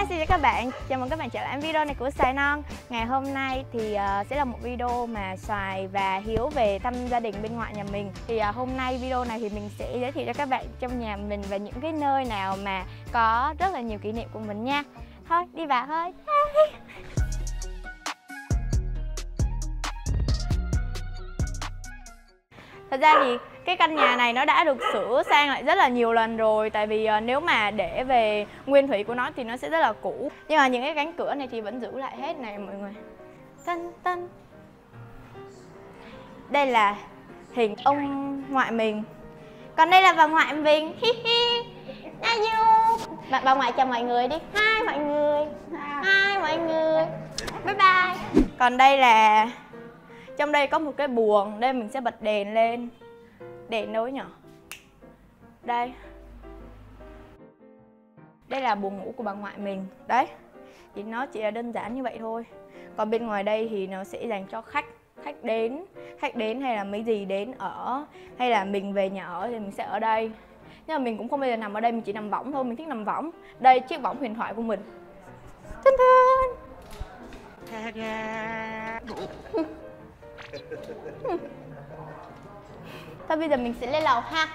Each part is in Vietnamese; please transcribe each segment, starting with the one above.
xin chào các bạn, chào mừng các bạn trở lại video này của Xoài Non. Ngày hôm nay thì sẽ là một video mà Xoài và Hiếu về thăm gia đình bên ngoại nhà mình. Thì hôm nay video này thì mình sẽ giới thiệu cho các bạn trong nhà mình và những cái nơi nào mà có rất là nhiều kỷ niệm của mình nha. Thôi, đi vào thôi. Thật ra thì cái căn nhà này nó đã được sửa sang lại rất là nhiều lần rồi. Tại vì nếu mà để về nguyên thủy của nó thì nó sẽ rất là cũ. Nhưng mà những cái cánh cửa này thì vẫn giữ lại hết này mọi người. Tân tân. Đây là hình ông ngoại mình. Còn đây là bà ngoại mình. Bà ngoại chào mọi người đi. Hi mọi người. Hi mọi người. Bye bye. Còn đây là, trong đây có một cái buồng. Đây mình sẽ bật đèn lên. Đèn đâu nhỉ? Đây. Đây là buồng ngủ của bà ngoại mình. Đấy. Thì nó chỉ là đơn giản như vậy thôi. Còn bên ngoài đây thì nó sẽ dành cho khách đến hay là mấy gì đến ở, hay là mình về nhà ở thì mình sẽ ở đây. Nhưng mà mình cũng không bao giờ nằm ở đây, mình chỉ nằm võng thôi, mình thích nằm võng. Đây chiếc võng huyền thoại của mình. Thân thân. Thôi bây giờ mình sẽ lên lầu ha.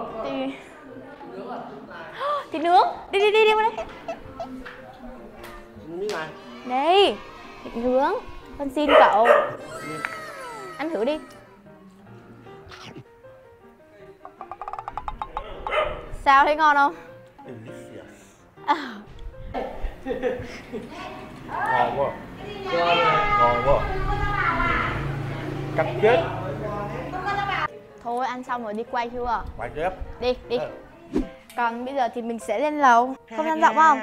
Thì nướng. Đi qua đây. Miếng này. Đây, thịt nướng. Con xin cậu. Ăn thử đi. Sao, thấy ngon không? Ngon quá. Ngon quá. Cắt chết. Thôi ăn xong rồi đi quay chưa? Quay tiếp. Đi. Còn bây giờ thì mình sẽ lên lầu. Không gian rộng không?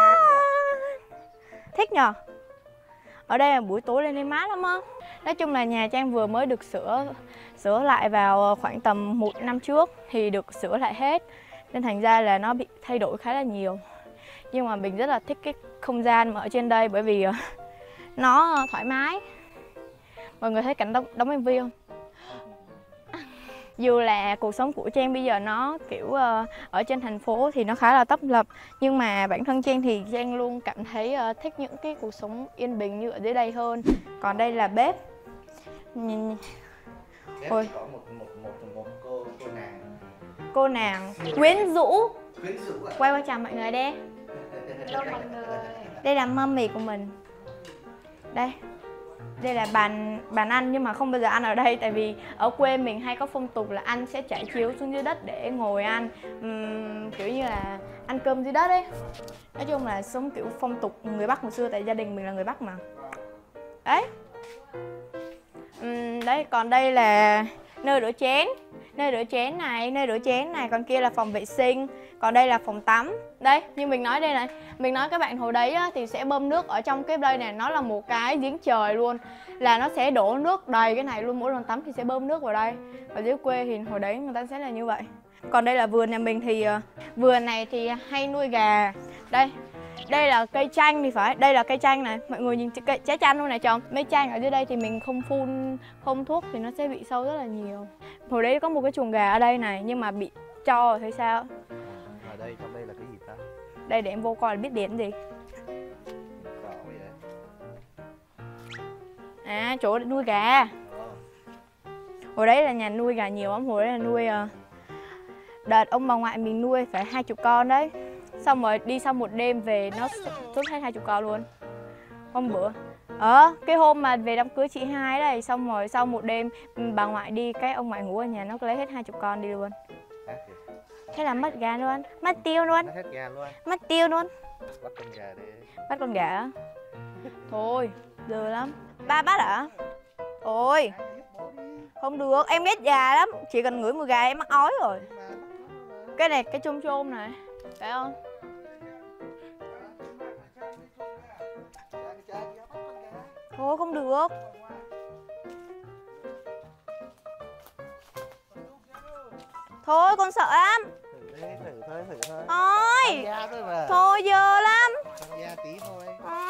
Thích nhờ? Ở đây là buổi tối lên đây mát lắm á. Nói chung là nhà Trang vừa mới được sửa lại vào khoảng tầm 1 năm trước thì được sửa lại hết. Nên thành ra là nó bị thay đổi khá là nhiều. Nhưng mà mình rất là thích cái không gian mà ở trên đây bởi vì nó thoải mái. Mọi người thấy cảnh đóng MV không? Dù là cuộc sống của Trang bây giờ nó kiểu ở trên thành phố thì nó khá là tấp nập. Nhưng mà bản thân Trang thì Trang luôn cảm thấy thích những cái cuộc sống yên bình như ở dưới đây hơn. Còn đây là bếp. Ôi. Có một Cô nàng quyến rũ. Quay qua chào mọi người đi. Đây là mummy của mình. Đây là bàn ăn nhưng mà không bao giờ ăn ở đây. Tại vì ở quê mình hay có phong tục là ăn sẽ trải chiếu xuống dưới đất để ngồi ăn. Kiểu như là ăn cơm dưới đất ấy. Nói chung là sống kiểu phong tục người Bắc hồi xưa. Tại gia đình mình là người Bắc mà. Đấy. Đấy, còn đây là nơi rửa chén. Nơi rửa chén này, còn kia là phòng vệ sinh. Còn đây là phòng tắm. Đây, như mình nói đây này. Mình nói các bạn hồi đấy á, thì sẽ bơm nước ở trong cái đây này. Nó là một cái giếng trời luôn. Là nó sẽ đổ nước đầy cái này luôn. Mỗi lần tắm thì sẽ bơm nước vào đây. Ở dưới quê thì hồi đấy người ta sẽ là như vậy. Còn đây là vườn nhà mình thì vườn này thì hay nuôi gà. Đây là cây chanh thì phải. Đây là cây chanh này. Mọi người nhìn trái chanh luôn này trồng. Mấy chanh ở dưới đây thì mình không phun không thuốc thì nó sẽ bị sâu rất là nhiều. Hồi đấy có một cái chuồng gà ở đây này nhưng mà bị cho rồi thấy sao? Ở đây, trong đây là cái gì ta? Đây để em vô coi là biết điểm gì. À, chỗ nuôi gà. Hồi đấy là nhà nuôi gà nhiều lắm. Hồi đấy là nuôi đợt ông bà ngoại mình nuôi phải 20 con đấy. Xong rồi đi sau một đêm về nó xuất hết 20 con luôn. Hôm bữa cái hôm mà về đám cưới chị hai đấy. Xong rồi sau một đêm bà ngoại đi, cái ông ngoại ngủ ở nhà nó lấy hết 20 con đi luôn. Thế là mất gà luôn. Mất tiêu luôn. Mất tiêu luôn. Bắt con gà đi. Bắt con gà á? Thôi, dơ lắm. Ba bắt hả? Ôi, không được, em ghét gà lắm. Chỉ cần ngửi mùi gà em mắc ói rồi. Cái này, cái chôm chôm này. Phải không? Thôi không được. Thôi con sợ lắm. Thử thôi. Thôi. Thôi dơ lắm. Tăng da tí thôi.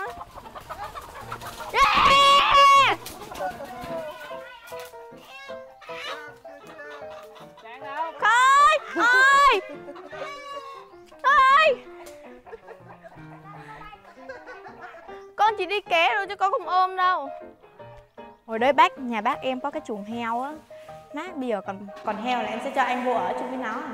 Khôi ơi. Ơi. con chỉ đi ké thôi chứ con không ôm đâu. Hồi đấy nhà bác em có cái chuồng heo á. Má bây giờ còn heo là em sẽ cho anh vô ở chung với nó à.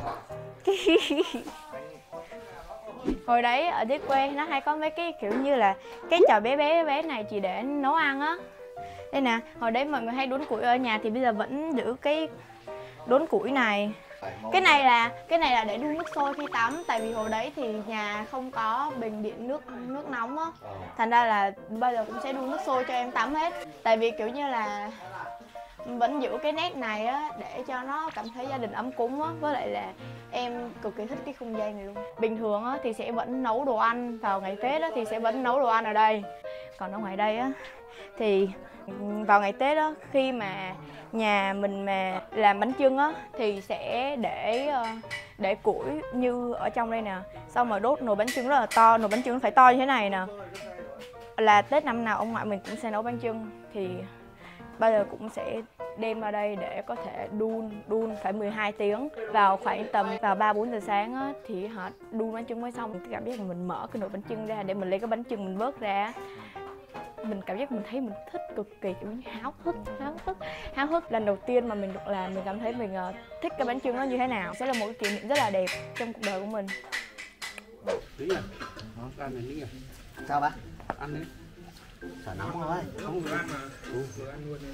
Hồi đấy ở dưới quê nó hay có mấy cái kiểu như là cái chò bé này chỉ để nấu ăn á. Đây nè, hồi đấy mọi người hay đốn củi ở nhà thì bây giờ vẫn giữ cái đốn củi này. Cái này là để đun nước sôi khi tắm, tại vì hồi đấy thì nhà không có bình điện nước nóng á. Thành ra là bây giờ cũng sẽ đun nước sôi cho em tắm hết. Tại vì kiểu như là vẫn giữ cái nét này á để cho nó cảm thấy gia đình ấm cúng á, với lại là em cực kỳ thích cái không gian này luôn. Bình thường á thì sẽ vẫn nấu đồ ăn vào ngày Tết á thì sẽ vẫn nấu đồ ăn ở đây. Còn ở ngoài đây á thì vào ngày Tết á, khi mà nhà mình mà làm bánh chưng á thì sẽ để củi như ở trong đây nè, xong rồi đốt nồi bánh chưng rất là to, nồi bánh chưng nó phải to như thế này nè. Là Tết năm nào ông ngoại mình cũng sẽ nấu bánh chưng, thì bây giờ cũng sẽ đem vào đây để có thể đun phải 12 tiếng. Vào khoảng tầm vào 3-4 giờ sáng á, thì họ đun bánh chưng mới xong. Cái cảm giác là mình mở cái nồi bánh chưng ra để mình lấy cái bánh chưng mình vớt ra, mình cảm giác mình thấy mình thích cực kỳ, kiểu như háo hức. Lần đầu tiên mà mình được làm mình cảm thấy mình thích cái bánh chưng nó như thế nào. Sẽ là một cái kỷ niệm rất là đẹp trong cuộc đời của mình. Tí à? Ăn này Linh à? Sao bác? Ăn đi. Chả nóng thôi. Không vừa ăn mà. Vừa ăn luôn.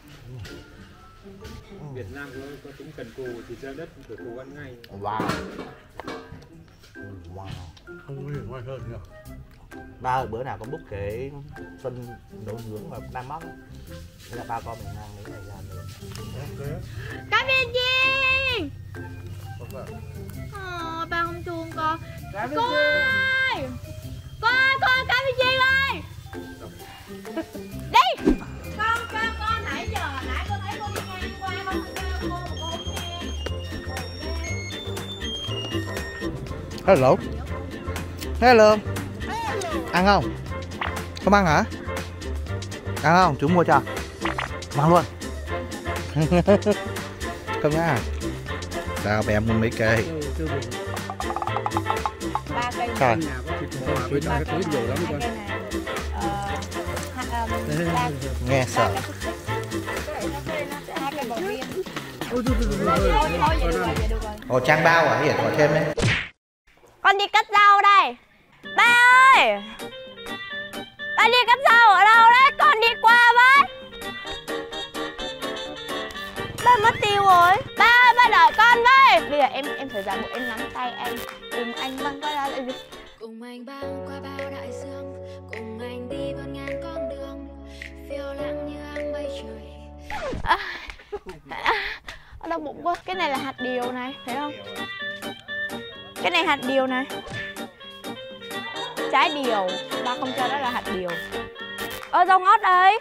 Việt Nam có tính cần cù thì ra đất phải cù ăn ngay. Wow. Không có hiển ngoài hơn nhỉ? Ba ơi, bữa nào con book cái sân nấu nướng ở Nam Móc. Thế là ba con mình mang cái này ra nữa. Cá viên chiên. Ba không chuông con. Con ơi, con cá viên chiên ơi. Đi. Con nãy con thấy con đi ngang qua con không nghe. Hello. Hello. Ăn không? Không ăn hả? Ăn không? Chú mua cho. Mang luôn. Không nhá. Sao mẹ mua mấy cây? 3 cây. Trời. Nhà có thịt bò với cho cái túi nhiều lắm con. Nghe sợ. Ồ, Trang bao à? Hiển gọi thêm đấy. Con đi cắt rau đây. Ba ơi, ba đi cắt rau ở đâu đấy? Con đi qua với. Ba mất tiêu rồi. Ba đợi con với. Bây giờ em phải giả bộ em nắm tay anh, cùng anh băng qua đây. Cùng anh băng qua bao đại dương, cùng anh đi vượt ngàn con đường, phiêu lãng như áng mây trời. Đau bụng quá. Cái này là hạt điều này, thấy không? Cái này hạt điều này. Trái điều, ba không cho đó là hạt điều. Rau ngót đây.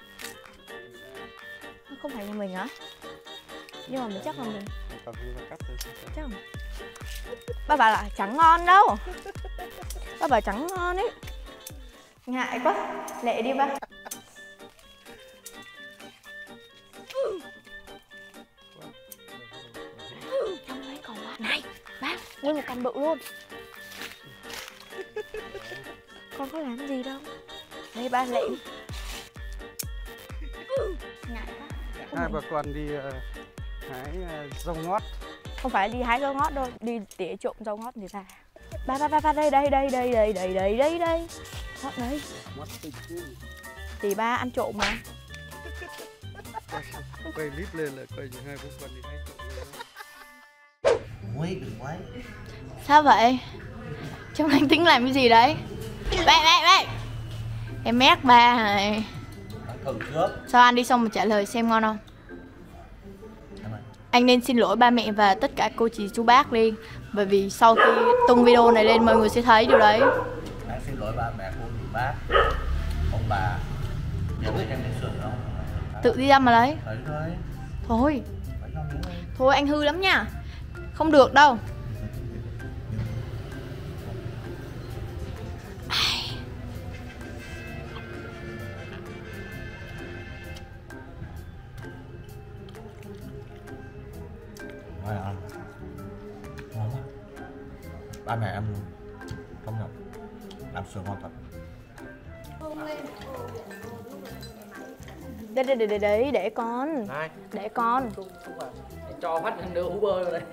Không phải nhà mình hả? Nhưng mà mình chắc là mình chắc không? Ba bảo là chẳng ngon đâu. Ba bảo chẳng ngon ấy. Ngại quá. Lẹ đi ba. Trong đấy còn ba. Này, ba, nguyên một cành bự luôn. Con có làm gì đâu. Đây ba lẹ. Ngại quá. Hai bà con đi hái rau ngót. Không phải đi hái rau ngót đâu, đi tỉa trộm rau ngót người ta. Ba đây. Ngót đấy. Thì ba ăn trộm mà. Quay clip lên là quay hai bố con đi hái trộm. Quấy, đừng quấy. Sao vậy? Trông anh tính làm cái gì đấy? Bậy. Em mét ba này. Thử trước. Sao ăn đi xong mà trả lời xem ngon không? Anh nên xin lỗi ba mẹ và tất cả cô chị chú bác đi. Bởi vì sau khi tung video này lên mọi người sẽ thấy điều đấy. Anh xin lỗi ba mẹ, cô chú bác, ông bà. Nhớ biết em đến sườn không? Tự đi ra mà lấy. Đấy thôi. Thôi, Phải không nhớ? thôi anh hư lắm nha. Không được đâu. Ngon không? Ngon quá. Ba mẹ em công nhận làm sườn ngon thật. Để con. Này, Để con. cho phát hình đưa Uber rồi đây.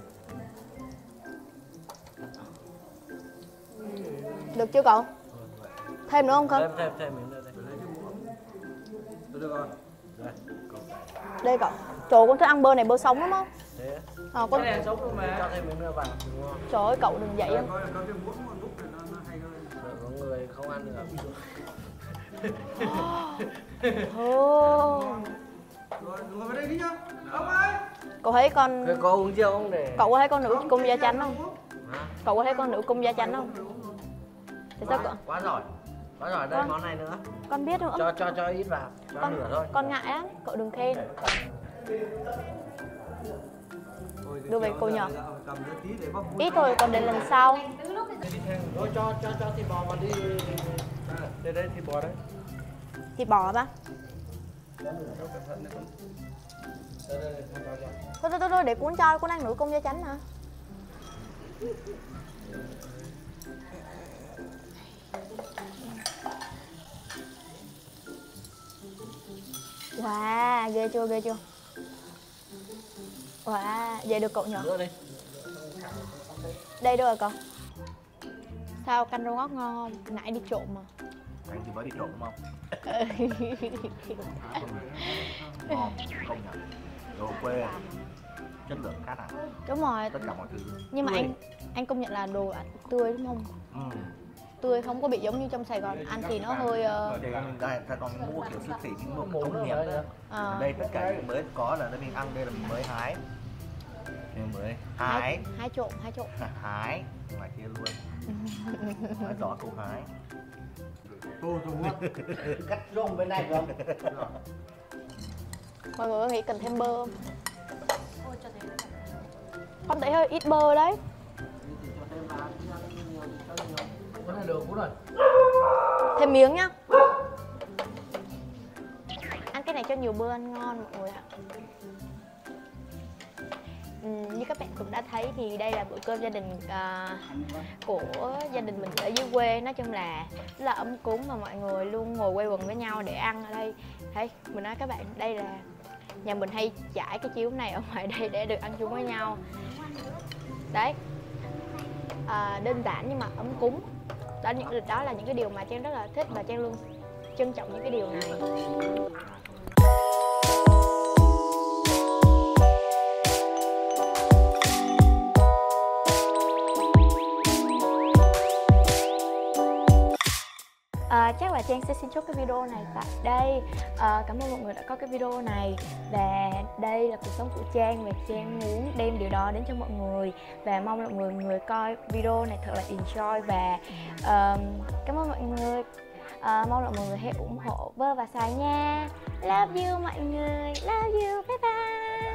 Được chưa cậu? Thêm nữa không con? Thêm miếng nữa đây. Được rồi. Đây, Đây cậu. Trời ơi, con thích ăn bơ này, bơ sống lắm á. thế á. Con Cái này sống luôn mà. Cho thêm miếng nữa vào. Đúng không? trời ơi cậu đừng vậy em. Có cái muỗng một lúc thì nó hay hơn. Rồi có người không ăn được. Ồ. Rồi, ngồi vào đây đi nhá. Ông ơi. Cậu thấy con Người có uống chưa không để? cậu có thấy con nữ cung da chánh không? Hả? Cậu có thấy con nữ cung da chánh không? Thì sao cậu? Quá giỏi. Quá giỏi, đây Con- món này nữa. Con biết không? Cho ít vào. Cho nửa thôi. Con ngại lắm, cậu đừng khen. Thôi, Đưa về kéo cô ra, nhỏ. cầm ra tí để bóc vui. Ít thôi, còn đến lần sau. Rồi cho thịt bò mà đi. Đây thịt bò đấy. Thịt bò ba. Thôi để cuốn cho, cuốn ăn nữ cung da chánh hả? Wow, ghê chưa, ghê chưa? Wow, vậy được cậu nhỏ. Nữa đi. Đây đâu rồi cậu? Sao canh rau ngót ngon không? Nãy đi trộm mà. Anh thì mới đi trộn đúng không? Ngon, công nhận. Đồ quê, chất lượng khác hẳn, Đúng rồi, tất cả mọi thứ. nhưng mà Tươi. anh công nhận là đồ ăn tươi đúng không? Tươi không có bị giống như trong Sài Gòn ăn thì nó hơi Ở đây ta còn mua kiểu siêu thị những đồ công nghiệp. Ở đây tất cả những mới có là mình ăn đây là mình mới hái. Mình mới hái, hái trộm. hái ngoài kia luôn. Nói rõ câu hái. Tô dùng ngon. Cắt rôm bên này không? Mọi người có nghĩ cần thêm bơ không? Con thấy hơi ít bơ đấy. Cái này được rồi. Thêm miếng nhá. Ăn cái này cho nhiều bơ ăn ngon mọi người ạ. Như các bạn cũng đã thấy thì đây là bữa cơm gia đình của gia đình mình ở dưới quê. Nói chung là rất là ấm cúng mà mọi người luôn ngồi quây quần với nhau để ăn ở đây. Thấy mình nói các bạn, đây là nhà mình hay trải cái chiếu này ở ngoài đây để được ăn chung với nhau. Đấy, đơn giản nhưng mà ấm cúng. Đó là những cái điều mà Trang rất là thích và Trang luôn trân trọng những cái điều này. Chắc là Trang sẽ xin chốt cái video này tại đây. Cảm ơn mọi người đã có cái video này. Và đây là cuộc sống của Trang và Trang muốn đem điều đó đến cho mọi người. Và mong là mọi người coi video này thật là enjoy. Và cảm ơn mọi người. Mong là mọi người hãy ủng hộ Vơ và Xoài nha. Love you mọi người. Love you. Bye bye.